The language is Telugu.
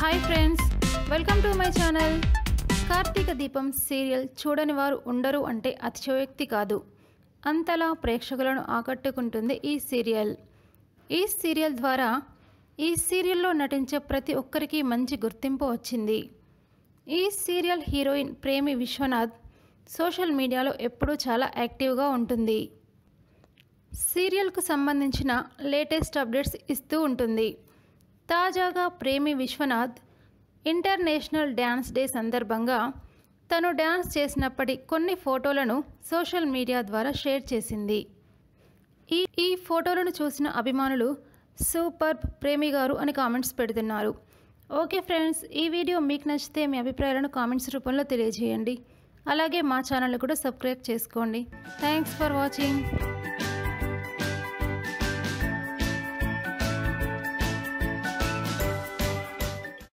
Hi friends, welcome to my channel. Karthika Deepam serial చూడని వారు ఉండరు అంటే అతిశయోక్తి కాదు. అంతలా ప్రేక్షకులను ఆకట్టుకుంటుంది ఈ సీరియల్ ద్వారా ఈ సీరియల్లో నటించే ప్రతి ఒక్కరికి మంచి గుర్తింపు వచ్చింది. ఈ సీరియల్ హీరోయిన్ ప్రేమి విశ్వనాథ్ సోషల్ మీడియాలో ఎప్పుడూ చాలా యాక్టివ్గా ఉంటుంది. సీరియల్కు సంబంధించిన లేటెస్ట్ అప్డేట్స్ ఇస్తూ ఉంటుంది. తాజాగా ప్రేమి విశ్వనాథ్ ఇంటర్నేషనల్ డ్యాన్స్ డే సందర్భంగా తను డ్యాన్స్ చేసినప్పటి కొన్ని ఫోటోలను సోషల్ మీడియా ద్వారా షేర్ చేసింది. ఈ ఫోటోలను చూసిన అభిమానులు సూపర్ ప్రేమి గారు అని కామెంట్స్ పెడుతున్నారు. ఓకే ఫ్రెండ్స్, ఈ వీడియో మీకు నచ్చితే మీ అభిప్రాయాలను కామెంట్స్ రూపంలో తెలియజేయండి. అలాగే మా ఛానల్ని కూడా సబ్స్క్రైబ్ చేసుకోండి. Thanks for watching.